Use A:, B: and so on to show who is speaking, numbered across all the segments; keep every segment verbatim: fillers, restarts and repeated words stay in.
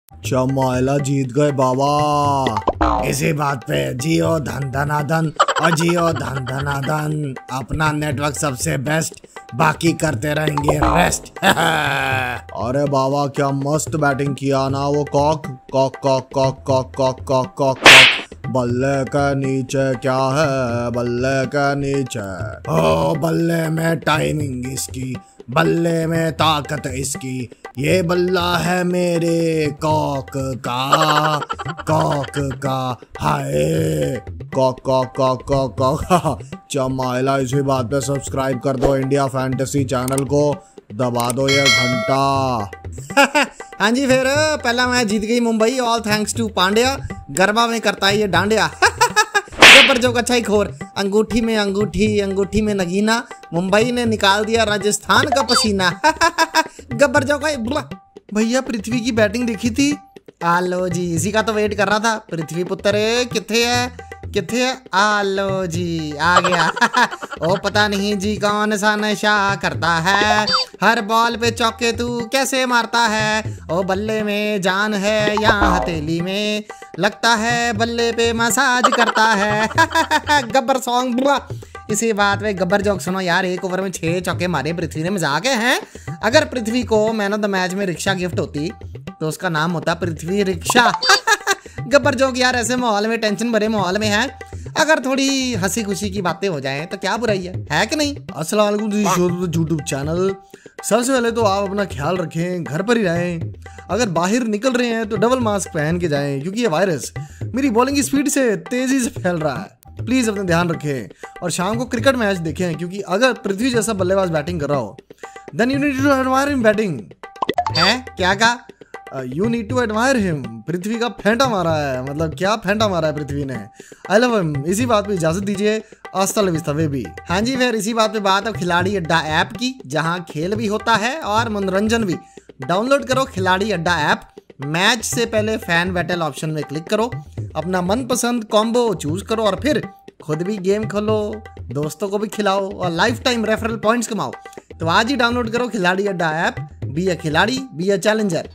A: चमाइला जीत गए बाबा। इसी बात पे जियो धन धना धन और जियो धन धना धन। अपना नेटवर्क सबसे बेस्ट, बाकी करते रहेंगे रेस्ट। अरे बाबा क्या मस्त बैटिंग किया ना वो Kock Kock Kock Kock Kock Kock Kock Kock Kock. बल्ले के नीचे क्या है, बल्ले के नीचे ओ बल्ले में टाइमिंग इसकी, बल्ले में ताकत इसकी। ये बल्ला है मेरे कॉक का, कॉक का। Hi Kock Kock Kock Kock Kock. चमाइला इसी बात पे सब्सक्राइब कर दो इंडिया फैंटेसी चैनल को, दबा दो ये घंटा। हाँ जी, फिर पहला मैच जीत गई Mumbai, all thanks to Pandya. Garba में करता है ये डांडिया। गब्बर जोक अच्छा ही खोर। अंगूठी में अंगूठी, अंगूठी में नगीना, मुंबई ने निकाल दिया राजस्थान का पसीना। गब्बर जोक भैया पृथ्वी की बैटिंग देखी थी? आलो जी, इसी का तो वेट कर रहा था। पृथ्वी पुत्र किथे है, किथे है? आलो जी आ गया। ओ पता नहीं जी कौन सा नशा करता है, हर बॉल पे चौके तू कैसे मारता है। ओ बल्ले में जान है या हथेली में, लगता है बल्ले पे मसाज करता है। गब्बर सॉन्ग। इसी बात पे गब्बर जोक सुनो यार, एक ओवर में छह चौके मारे पृथ्वी ने, मजाक है। अगर पृथ्वी को मैन ऑफ द मैच में रिक्शा गिफ्ट होती तो उसका नाम होता पृथ्वी रिक्शा। गब्बर जोक यार ऐसे माहौल में, टेंशन भरे माहौल में है, अगर थोड़ी हंसी खुशी की बातें हो जाएं तो क्या बुराई है, है कि नहीं? अस्सलाम वालेकुम जी, यूट्यूब चैनल। सबसे पहले तो आप अपना ख्याल रखें, घर पर ही रहें। अगर बाहर निकल रहे हैं तो डबल मास्क पहन के जाएं, क्योंकि ये वायरस मेरी बॉलिंग की स्पीड से तेजी से फैल रहा है। प्लीज अपना ध्यान रखें और शाम को क्रिकेट मैच देखें, क्योंकि अगर पृथ्वी जैसा बल्लेबाज बैटिंग कर रहा हो then you need to admire him batting. है क्या कहा? You need to admire him. Prithvi का फेंटा मारा है, मतलब क्या फेंटा मारा है पृथ्वी ने। I love him. इसी बात पे इजाजत दीजिए, आस्ता लविस्ता बेबी। हाँ जी, फिर इसी बात पे बात है खिलाड़ी अड्डा ऐप की, जहाँ खेल भी होता है और मनोरंजन भी। डाउनलोड करो खिलाड़ी अड्डा ऐप। मैच से पहले फैन बैटल ऑप्शन में क्लिक करो, अपना मनपसंद कॉम्बो चूज करो और फिर खुद भी गेम खोलो, दोस्तों को भी खिलाओ और लाइफ टाइम रेफरल पॉइंट्स कमाओ। तो आज ही डाउनलोड करो खिलाड़ी अड्डा ऐप। बी ए खिलाड़ी, बी ए चैलेंजर।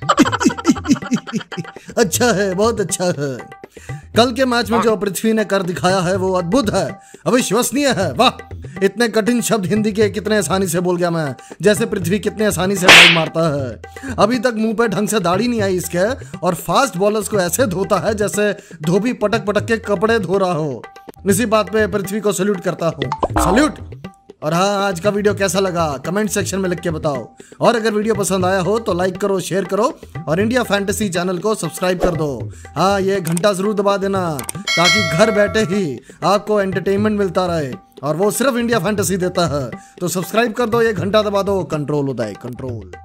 A: अच्छा है, बहुत अच्छा है। कल के मैच में जो पृथ्वी ने कर दिखाया है वो अद्भुत है, अविश्वसनीय है। वाह, इतने कठिन शब्द हिंदी के कितने आसानी से बोल गया मैं, जैसे पृथ्वी कितने आसानी से ड्राइव मारता है। अभी तक मुंह पे ढंग से दाढ़ी नहीं आई इसके, और फास्ट बॉलर्स को ऐसे धोता है जैसे धोबी पटक पटक के कपड़े धो रहा हो। इसी बात पे पृथ्वी को सल्यूट करता हूँ, सल्यूट। और हाँ, आज का वीडियो कैसा लगा कमेंट सेक्शन में लिख के बताओ, और अगर वीडियो पसंद आया हो तो लाइक करो, शेयर करो और इंडिया फैंटेसी चैनल को सब्सक्राइब कर दो। हाँ, ये घंटा जरूर दबा देना ताकि घर बैठे ही आपको एंटरटेनमेंट मिलता रहे, और वो सिर्फ इंडिया फैंटेसी देता है। तो सब्सक्राइब कर दो, ये घंटा दबा दो। कंट्रोल होता है, कंट्रोल।